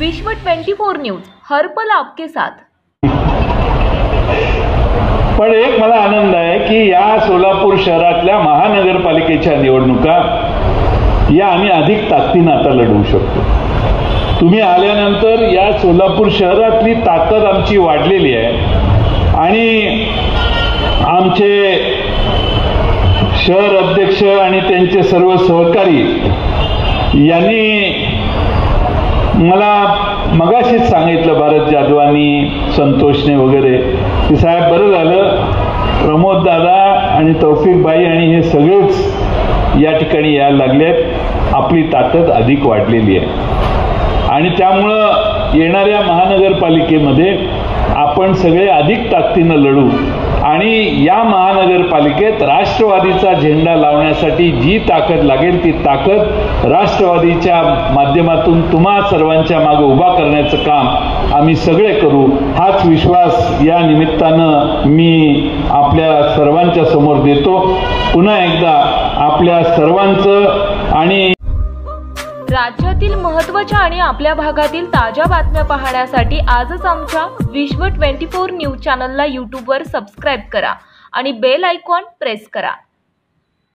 विश्व 24 न्यूज हर पल आपके साथ। पण एक मला आनंद आहे की या सोलापूर शहरातल्या महानगरपालिकेच्या निवडणुका या आम्ही अधिक ताकदीने आता लढवू शकतो। तुम्ही आल्यानंतर या सोलापूर शहरातली ताकद आमची वाढलेली आहे आणि आमचे शहर अध्यक्ष आणि त्यांचे सर्व सहकारी यांनी मला मगाशीच सांगितलं, भारत जाधवानी, संतोषने वगैरे, की साहेब बरं झालं प्रमोद दादा आणि तौफिक भाई आणि हे सगळेच या ठिकाणी यायला लागलेत, आपली ताकद अधिक वाढलेली आहे आणि त्यामुळं येणाऱ्या महानगरपालिकेमध्ये आपण सगळे अधिक ताकदीनं लढू आणि या महानगरपालिकेत राष्ट्रवादीचा झेंडा लावण्यासाठी जी ताकद लागेल ती ताकद राष्ट्रवादीच्या माध्यमातून तुम्हा सर्वांच्या मागे उभा करण्याचं काम आम्ही सगळे करू, हाच विश्वास या निमित्तानं मी आपल्या सर्वांच्या समोर देतो। पुन्हा एकदा आपल्या सर्वांचं आणि राज्यातील महत्त्वाच्या आणि आपल्या भागातील ताज्या बातम्या पाहण्यासाठी आजच आमच्या विश्व 24 न्यूज चॅनलला यूट्यूबवर सबस्क्राइब करा आणि बेल आयकॉन प्रेस करा।